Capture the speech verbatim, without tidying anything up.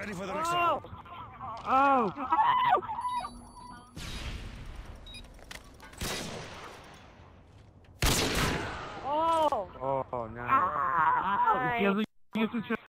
ready for the next Oh! round. Oh! Oh! Oh, nice. Ah! He has a, he has a